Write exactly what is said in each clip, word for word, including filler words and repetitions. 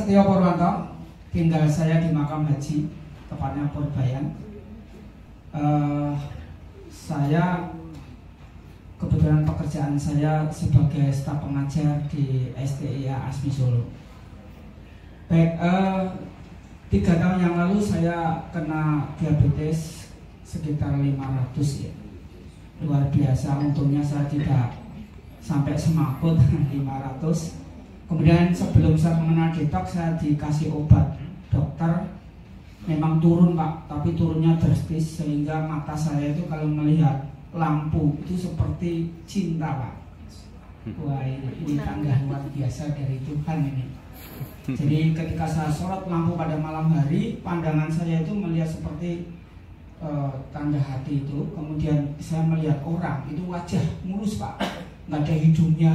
Setio Purwanto, tinggal saya di Makam Haji, tepatnya Purbayan. Uh, saya kebetulan pekerjaan saya sebagai staf pengajar di S T I A Asmi Solo. Baik, uh, tiga tahun yang lalu saya kena diabetes sekitar lima ratus ya. Luar biasa, untungnya saya tidak sampai semaput lima ratus. Kemudian sebelum saya mengenal detox, saya dikasih obat dokter. Memang turun Pak, tapi turunnya drastis sehingga mata saya itu kalau melihat lampu itu seperti cinta Pak. Wah, ini, ini tangga luar biasa dari Tuhan ini. Jadi ketika saya sholat lampu pada malam hari, pandangan saya itu melihat seperti uh, tanda hati itu. Kemudian saya melihat orang itu wajah mulus Pak, nggak ada hidungnya.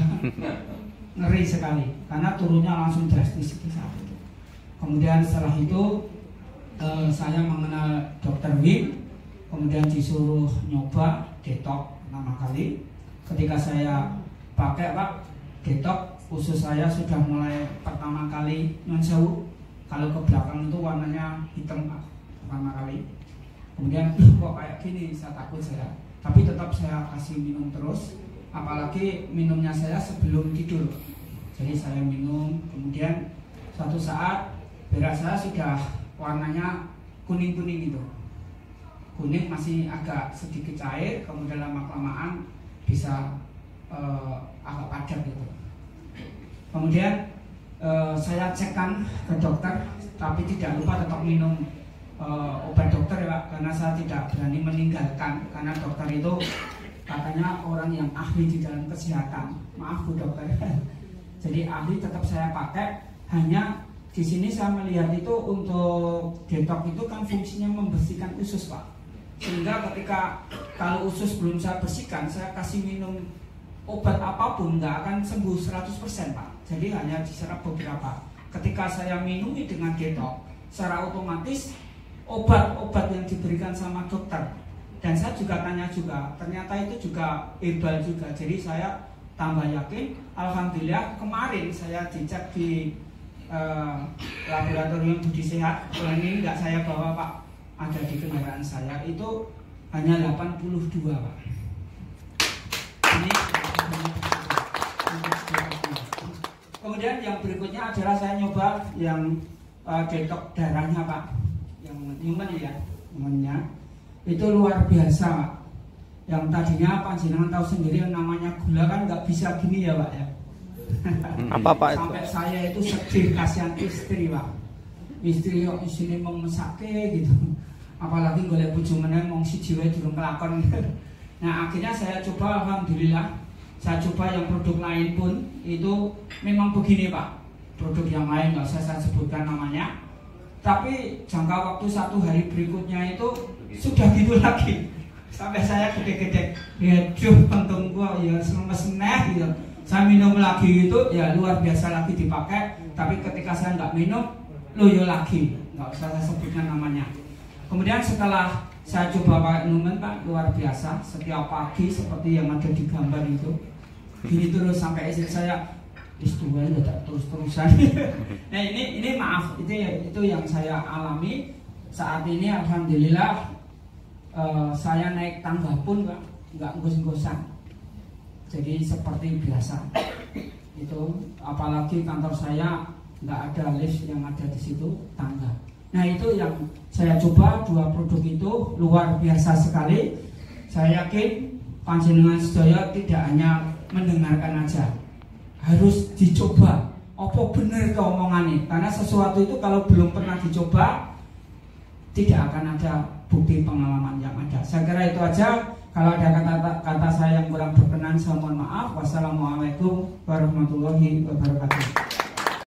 Ngeri sekali karena turunnya langsung drastis itu saat itu. Kemudian setelah itu eh, saya mengenal dokter Wim, kemudian disuruh nyoba detox pertama kali. Ketika saya pakai Pak detox, usus saya sudah mulai pertama kali nyun sewu, kalau ke belakang itu warnanya hitam Pak pertama kali. Kemudian kok kayak gini, saya takut saya, tapi tetap saya kasih minum terus. Apalagi minumnya saya sebelum tidur. Jadi saya minum, kemudian suatu saat beras saya sudah warnanya kuning-kuning gitu. Kuning masih agak sedikit cair, kemudian lama-kelamaan bisa uh, agak padat gitu. Kemudian uh, saya cekkan ke dokter, tapi tidak lupa tetap minum uh, obat dokter ya Pak, karena saya tidak berani meninggalkan, karena dokter itu katanya orang yang ahli di dalam kesehatan. Maaf Bu dokter. Jadi ahli tetap saya pakai. Hanya di sini saya melihat itu untuk detox itu kan fungsinya membersihkan usus Pak. Sehingga ketika kalau usus belum saya bersihkan, saya kasih minum obat apapun nggak akan sembuh seratus persen Pak. Jadi hanya diserap beberapa. Ketika saya minumi dengan detox, secara otomatis obat-obat yang diberikan sama dokter, dan saya juga tanya juga, ternyata itu juga hebal juga. Jadi saya tambah yakin. Alhamdulillah kemarin saya dicek di uh, laboratorium Budi Sehat. Ini nggak saya bawa Pak, ada di kendaraan saya. Itu hanya delapan puluh dua Pak. Ini kemudian yang berikutnya adalah saya nyoba yang uh, detox darahnya Pak, yang human ya, humannya. Itu luar biasa Pak. Yang tadinya panjenengan tahu sendiri yang namanya gula kan nggak bisa gini ya Pak ya. Apa Pak? Sampai saya itu sedih kasihan istri Pak. Istri yo isine mau mesake gitu. Apalagi golek bojo meneh mong siji wae durung kelakon. Nah, akhirnya saya coba, alhamdulillah. Saya coba yang produk lain pun itu memang begini Pak. Produk yang lain nggak usah saya sebutkan namanya. Tapi jangka waktu satu hari berikutnya itu sudah gitu lagi, sampai saya gede-gede ya duh pentung gua ya selemes neh gitu. Saya minum lagi itu ya luar biasa lagi dipakai. Tapi ketika saya nggak minum loyo lagi, nggak usah saya sebutkan namanya. Kemudian setelah saya coba pakai Numen Pak, luar biasa. Setiap pagi seperti yang ada di gambar itu gini terus sampai istri saya istuan udah terus-terusan. Nah ini ini maaf itu itu yang saya alami saat ini. Alhamdulillah uh, saya naik tangga pun Pak nggak ngos-ngosan, jadi seperti biasa. Itu apalagi kantor saya nggak ada lift, yang ada di situ tangga. Nah itu yang saya coba, dua produk itu luar biasa sekali. Saya yakin panjenengan sedaya tidak hanya mendengarkan aja, harus dicoba. Apa bener ke omongannya? Karena sesuatu itu kalau belum pernah dicoba tidak akan ada bukti pengalaman yang ada. Saya kira itu aja. Kalau ada kata-kata saya yang kurang berkenan, saya mohon maaf. Wassalamualaikum warahmatullahi wabarakatuh.